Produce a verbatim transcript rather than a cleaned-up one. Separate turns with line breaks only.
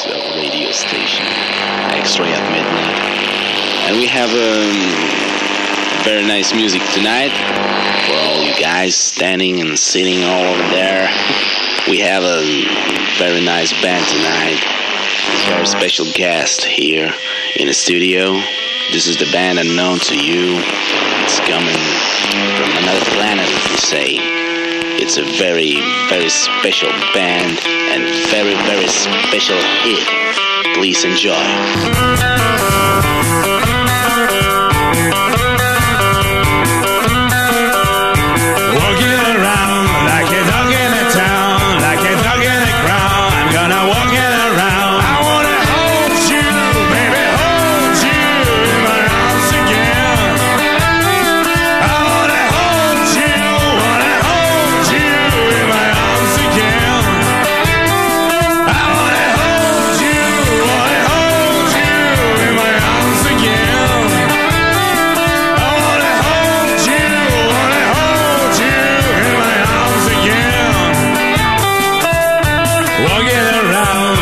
of radio station, X-Ray at Midnight. And we have um, very nice music tonight for all you guys standing and sitting all over there. We have a very nice band tonight. It's a very special guest here in the studio. This is the band unknown to you. It's coming from another planet, if you say. It's a very, very special band and very, very special hit. Please enjoy.
Walking around